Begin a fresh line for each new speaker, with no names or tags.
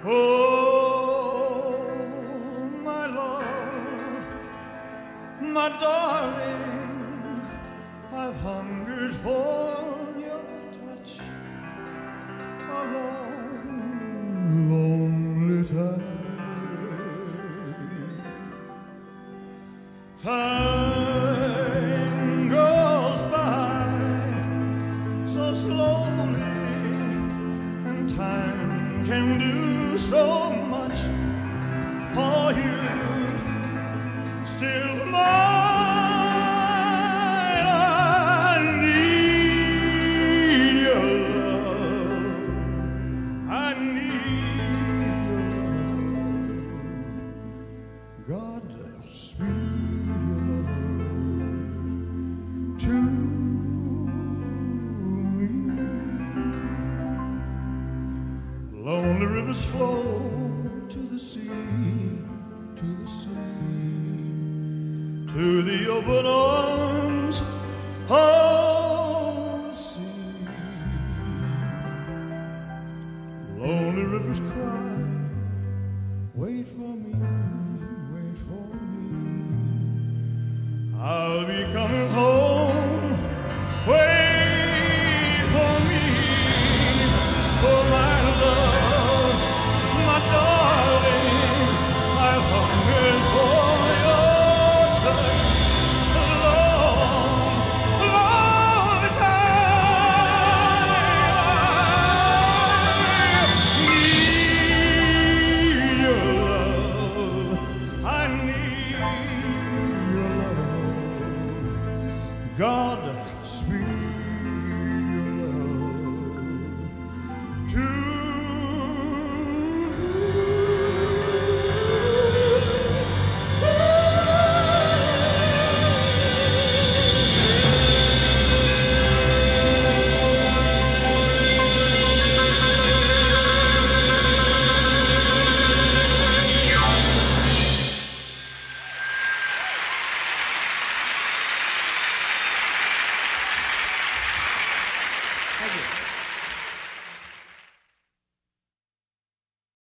Oh, my love, my darling, I've hungered for your touch a long, lonely time. Time goes by so slowly, and time can do so much for you. Still mine, I need your love. I need your love. God, sweet your love to lonely rivers flow to the sea, to the sea, to the open arms of the sea. Lonely rivers cry, wait for me, wait for me. I'll be coming home, wait for me, for my love, my darling, I've hungered for your touch a long, long time. I need your love. God, speed your love to Thank you.